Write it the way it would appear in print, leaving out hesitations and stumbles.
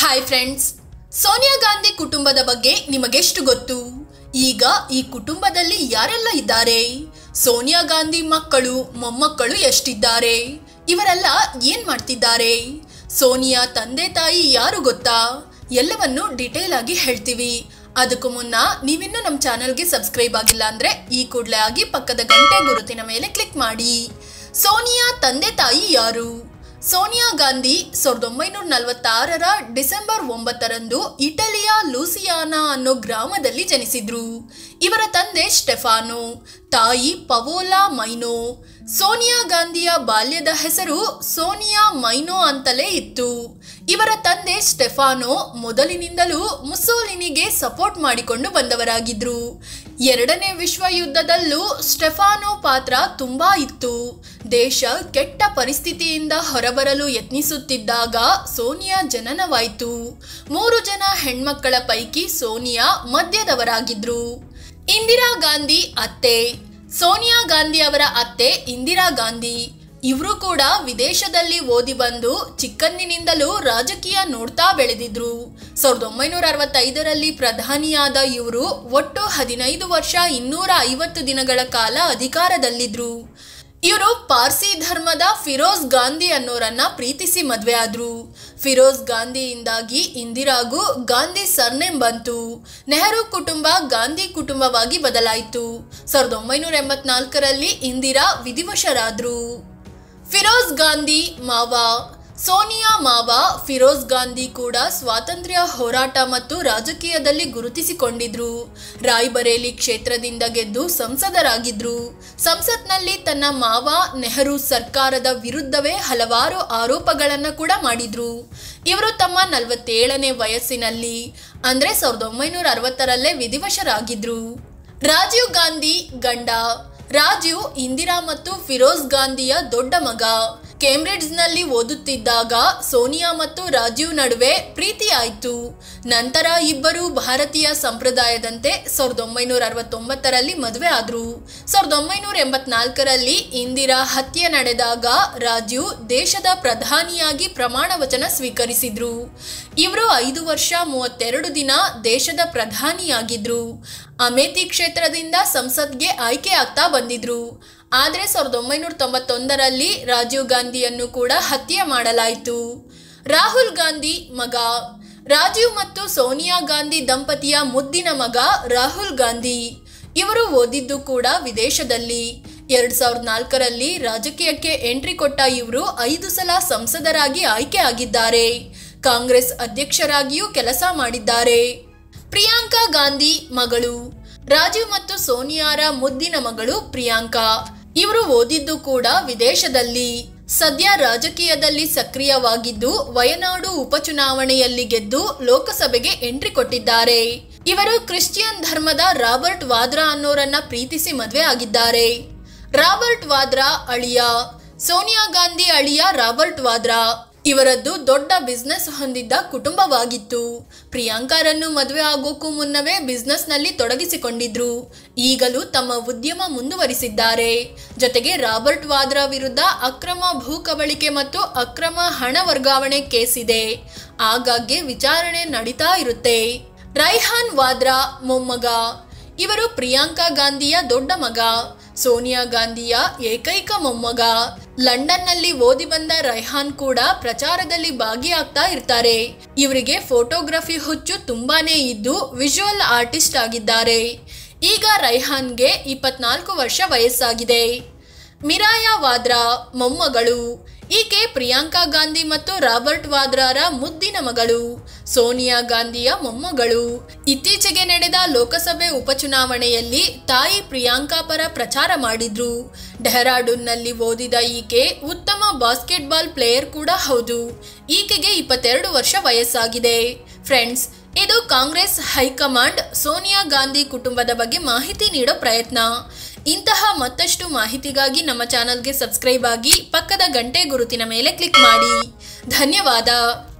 Hi friends, Sonia Gandhi ಕುಟುಂಬದ ಬಗ್ಗೆ ನಿಮಗೆಷ್ಟು ಗೊತ್ತು? ಈಗ ಈ ಕುಟುಂಬದಲ್ಲಿ ಯಾರೆಲ್ಲ ಇದ್ದಾರೆ? ಸೋನಿಯಾ ಗಾಂಧಿ ಮಕ್ಕಳು ಮೊಮ್ಮಕ್ಕಳು ಎಷ್ಟಿದ್ದಾರೆ? ಇವರೆಲ್ಲ ಏನ್ ಮಾಡ್ತಿದ್ದಾರೆ? ಸೋನಿಯಾ ತಂದೆ ತಾಯಿ ಯಾರು ಗೊತ್ತಾ? ಎಲ್ಲವನ್ನು ಡಿಟೇಲ್ ಆಗಿ ಹೇಳ್ತೀವಿ. ಅದಕ್ಕೂ ಮುನ್ನ ನೀವಿನ್ನೂ ನಮ್ಮ ಚಾನಲ್ಗೆ ಸಬ್ಸ್ಕ್ರೈಬ್ ಆಗಿಲ್ಲ ಅಂದ್ರೆ ಈ ಕೂಡಲೇ ಆಗಿ ಪಕ್ಕದ ಗಂಟೆ ಗುರುತಿನ ಮೇಲೆ ಕ್ಲಿಕ್ ಮಾಡಿ. ಸೋನಿಯಾ ತಂದೆ ತಾಯಿ ಯಾರು? ಸೋನಿಯಾ ಗಾಂಧಿ 1946ರ ಡಿಸೆಂಬರ್ 9ರಂದು ಇಟಲಿಯ ಲೂಸಿಯಾನಾ ಅನ್ನೋ ಗ್ರಾಮದಲ್ಲಿ ಜನಿಸಿದ್ರು. ಇವರ ತಂದೆ ಸ್ಟೆಫಾನೋ, ತಾಯಿ ಪವೋಲಾ ಮೈನೋ. ಸೋನಿಯಾ ಗಾಂಧಿಯ ಬಾಲ್ಯದ ಹೆಸರು ಸೋನಿಯಾ ಮೈನೋ ಅಂತಲೇ ಇತ್ತು. ಇವರ ತಂದೆ ಸ್ಟೆಫಾನೋ ಮೊದಲಿನಿಂದಲೂ ಮುಸೋಲಿನಿಗೆ ಸಪೋರ್ಟ್ ಮಾಡಿಕೊಂಡು ಬಂದವರಾಗಿದ್ರು. ಎರಡನೇ ವಿಶ್ವ ಯುದ್ಧದಲ್ಲೂ ಸ್ಟೆಫಾನೋ ಪಾತ್ರ ತುಂಬಾ ಇತ್ತು. ದೇಶ ಕೆಟ್ಟ ಪರಿಸ್ಥಿತಿಯಿಂದ ಹೊರಬರಲು ಯತ್ನಿಸುತ್ತಿದ್ದಾಗ ಸೋನಿಯಾ ಜನನವಾಯಿತು. 3 ಜನ ಹೆಣ್ಮಕ್ಕಳ ಪೈಕಿ ಸೋನಿಯಾ ಮಧ್ಯದವರಾಗಿದ್ರು. ಇಂದಿರಾ ಗಾಂಧಿ ಅತ್ತೆ. ಸೋನಿಯಾ ಗಾಂಧಿ ಅವರ ಅತ್ತೆ ಇಂದಿರಾ ಗಾಂಧಿ. ಇವರು ಕೂಡ ವಿದೇಶದಲ್ಲಿ ಓದಿ ಬಂದು ಚಿಕ್ಕಂದಿನಿಂದಲೂ ರಾಜಕೀಯ ನೋಡ್ತಾ ಬೆಳೆದಿದ್ರು. 1965ರಲ್ಲಿ ಪ್ರಧಾನಿಯಾದ ಇವರು ಒಟ್ಟು 15 ವರ್ಷ 250 ದಿನಗಳ ಕಾಲ ಅಧಿಕಾರದಲ್ಲಿದ್ರು. ಇವರು ಪಾರ್ಸಿ ಧರ್ಮದ ಫಿರೋಜ್ ಗಾಂಧಿ ಅನ್ನೋರನ್ನ ಪ್ರೀತಿಸಿ ಮದುವೆ ಆದ್ರು. ಫಿರೋಜ್ ಗಾಂಧಿಯಿಂದಾಗಿ ಇಂದಿರಾಗೂ ಗಾಂಧಿ ಸರ್ನೇಮ್ ಬಂತು. ನೆಹರು ಕುಟುಂಬ ಗಾಂಧಿ ಕುಟುಂಬವಾಗಿ ಬದಲಾಯಿತು. 1984ರಲ್ಲಿ ಇಂದಿರಾ ವಿಧಿವಶರಾದ್ರು. ಫಿರೋಜ್ ಗಾಂಧಿ ಮಾವ. ಸೋನಿಯಾ ಮಾವ ಫಿರೋಜ್ ಗಾಂಧಿ ಕೂಡ ಸ್ವಾತಂತ್ರ್ಯ ಹೋರಾಟ ಮತ್ತು ರಾಜಕೀಯದಲ್ಲಿ ಗುರುತಿಸಿಕೊಂಡಿದ್ರು. ರಾಯ್ಬರೇಲಿ ಕ್ಷೇತ್ರದಿಂದ ಗೆದ್ದು ಸಂಸದರಾಗಿದ್ರು. ಸಂಸತ್ನಲ್ಲಿ ತನ್ನ ಮಾವ ನೆಹರು ಸರ್ಕಾರದ ವಿರುದ್ಧವೇ ಹಲವಾರು ಆರೋಪಗಳನ್ನು ಕೂಡ ಮಾಡಿದ್ರು. ಇವರು ತಮ್ಮ 47ನೇ ವಯಸ್ಸಿನಲ್ಲಿ ಅಂದ್ರೆ 1960ರಲ್ಲೇ ವಿಧಿವಶರಾಗಿದ್ರು. ರಾಜೀವ್ ಗಾಂಧಿ ಗಂಡ. ರಾಜೀವ್ ಇಂದಿರಾ ಮತ್ತು ಫಿರೋಜ್ ಗಾಂಧಿಯ ದೊಡ್ಡ ಮಗ. ಕೇಂಬ್ರಿಡ್ಜ್ನಲ್ಲಿ ಓದುತ್ತಿದ್ದಾಗ ಸೋನಿಯಾ ಮತ್ತು ರಾಜೀವ್ ನಡುವೆ ಪ್ರೀತಿ ಆಯಿತು. ನಂತರ ಇಬ್ಬರು ಭಾರತೀಯ ಸಂಪ್ರದಾಯದಂತೆ 1969ರಲ್ಲಿ ಮದುವೆ ಆದರು. 1984ರಲ್ಲಿ ಇಂದಿರಾ ಹತ್ಯೆ ನಡೆದಾಗ ರಾಜೀವ್ ದೇಶದ ಪ್ರಧಾನಿಯಾಗಿ ಪ್ರಮಾಣ ವಚನ ಸ್ವೀಕರಿಸಿದ್ರು. ಇವರು 5 ವರ್ಷ 32 ದಿನ ದೇಶದ ಪ್ರಧಾನಿಯಾಗಿದ್ರು. ಅಮೇಥಿ ಕ್ಷೇತ್ರದಿಂದ ಸಂಸತ್ಗೆ ಆಯ್ಕೆ ಆಗ್ತಾ ಬಂದಿದ್ರು. ಆದರೆ 1991ರಲ್ಲಿ ರಾಜೀವ್ ಗಾಂಧಿಯನ್ನು ಕೂಡ ಹತ್ಯೆ ಮಾಡಲಾಯಿತು. ರಾಹುಲ್ ಗಾಂಧಿ ಮಗ. ರಾಜೀವ್ ಮತ್ತು ಸೋನಿಯಾ ಗಾಂಧಿ ದಂಪತಿಯ ಮುದ್ದಿನ ಮಗ ರಾಹುಲ್ ಗಾಂಧಿ. ಇವರು ಓದಿದ್ದು ಕೂಡ ವಿದೇಶದಲ್ಲಿ. 2004ರಲ್ಲಿ ರಾಜಕೀಯಕ್ಕೆ ಎಂಟ್ರಿ ಕೊಟ್ಟ ಇವರು 5 ಸಲ ಸಂಸದರಾಗಿ ಆಯ್ಕೆ ಆಗಿದ್ದಾರೆ. ಕಾಂಗ್ರೆಸ್ ಅಧ್ಯಕ್ಷರಾಗಿಯೂ ಕೆಲಸ ಮಾಡಿದ್ದಾರೆ. ಪ್ರಿಯಾಂಕಾ ಗಾಂಧಿ ಮಗಳು. ರಾಜೀವ್ ಮತ್ತು ಸೋನಿಯಾರ ಮುದ್ದಿನ ಮಗಳು ಪ್ರಿಯಾಂಕಾ. ಇವರು ಓದಿದ್ದು ಕೂಡ ವಿದೇಶದಲ್ಲಿ. ಸದ್ಯ ರಾಜಕೀಯದಲ್ಲಿ ಸಕ್ರಿಯವಾಗಿದ್ದು ವಯನಾಡು ಉಪಚುನಾವಣೆಯಲ್ಲಿ ಗೆದ್ದು ಲೋಕಸಭೆಗೆ ಎಂಟ್ರಿ ಕೊಟ್ಟಿದ್ದಾರೆ. ಇವರು ಕ್ರಿಶ್ಚಿಯನ್ ಧರ್ಮದ ರಾಬರ್ಟ್ ವಾದ್ರಾ ಅನ್ನೋರನ್ನ ಪ್ರೀತಿಸಿ ಮದುವೆ ಆಗಿದ್ದಾರೆ. ರಾಬರ್ಟ್ ವಾದ್ರಾ ಅಳಿಯ. ಸೋನಿಯಾ ಗಾಂಧಿ ಅಳಿಯ ರಾಬರ್ಟ್ ವಾದ್ರಾ. ಇವರದ್ದು ದೊಡ್ಡ ಬಿಸ್ನೆಸ್ ಹೊಂದಿದ್ದ ಕುಟುಂಬವಾಗಿತ್ತು. ಪ್ರಿಯಾಂಕಾರನ್ನು ಮದುವೆ ಆಗೋಕ್ಕೂ ಮುನ್ನವೇ ಬಿಸ್ನೆಸ್ನಲ್ಲಿ ತೊಡಗಿಸಿಕೊಂಡಿದ್ರು. ಈಗಲೂ ತಮ್ಮ ಉದ್ಯಮ ಮುಂದುವರಿಸಿದ್ದಾರೆ. ಜೊತೆಗೆ ರಾಬರ್ಟ್ ವಾದ್ರಾ ವಿರುದ್ಧ ಅಕ್ರಮ ಭೂ ಕಬಳಿಕೆ ಮತ್ತು ಅಕ್ರಮ ಹಣ ವರ್ಗಾವಣೆ ಕೇಸ್ ಇದೆ. ಆಗಾಗ್ಗೆ ವಿಚಾರಣೆ ನಡೀತಾ ಇರುತ್ತೆ. ರೈಹಾನ್ ವಾದ್ರಾ ಮೊಮ್ಮಗ. ಇವರು ಪ್ರಿಯಾಂಕಾ ಗಾಂಧಿಯ ದೊಡ್ಡ ಮಗ. ಸೋನಿಯಾ ಗಾಂಧಿಯ ಏಕೈಕ ಮೊಮ್ಮಗ. ಲಂಡನ್ನಲ್ಲಿ ಓದಿ ಬಂದ ರೈಹಾನ್ ಕೂಡ ಪ್ರಚಾರದಲ್ಲಿ ಭಾಗಿಯಾಗ್ತಾ ಇರ್ತಾರೆ. ಇವರಿಗೆ ಫೋಟೋಗ್ರಫಿ ಹುಚ್ಚು ತುಂಬಾನೇ ಇದ್ದು ವಿಜುವಲ್ ಆರ್ಟಿಸ್ಟ್ ಆಗಿದ್ದಾರೆ. ಈಗ ರೈಹಾನ್ಗೆ 24 ವರ್ಷ ವಯಸ್ಸಾಗಿದೆ. ಮಿರಾಯಾ ವಾದ್ರಾ ಮೊಮ್ಮಗಳು. ಈಕೆ ಪ್ರಿಯಾಂಕಾ ಗಾಂಧಿ ಮತ್ತು ರಾಬರ್ಟ್ ವಾದ್ರಾರ ಮುದ್ದಿನ ಮಗಳು. ಸೋನಿಯಾ ಗಾಂಧಿಯ ಮೊಮ್ಮಗಳು. ಇತ್ತೀಚೆಗೆ ನಡೆದ ಲೋಕಸಭೆ ಉಪಚುನಾವಣೆಯಲ್ಲಿ ತಾಯಿ ಪ್ರಿಯಾಂಕಾ ಪರ ಪ್ರಚಾರ ಮಾಡಿದ್ರು. ಡೆಹ್ರಾಡೂನ್ನಲ್ಲಿ ಓದಿದ ಈಕೆ ಉತ್ತಮ ಬಾಸ್ಕೆಟ್ಬಾಲ್ ಪ್ಲೇಯರ್ ಕೂಡ ಹೌದು. ಈಕೆಗೆ 22 ವರ್ಷ ವಯಸ್ಸಾಗಿದೆ. ಫ್ರೆಂಡ್ಸ್, ಇದು ಕಾಂಗ್ರೆಸ್ ಹೈಕಮಾಂಡ್ ಸೋನಿಯಾ ಗಾಂಧಿ ಕುಟುಂಬದ ಬಗ್ಗೆ ಮಾಹಿತಿ ನೀಡೋ ಪ್ರಯತ್ನ. ಇಂತಹ ಮತ್ತಷ್ಟು ಮಾಹಿತಿಗಾಗಿ ನಮ್ಮ ಚಾನಲ್ಗೆ ಸಬ್ಸ್ಕ್ರೈಬ್ ಆಗಿ ಪಕ್ಕದ ಗಂಟೆ ಗುರುತಿನ ಮೇಲೆ ಕ್ಲಿಕ್ ಮಾಡಿ. ಧನ್ಯವಾದ.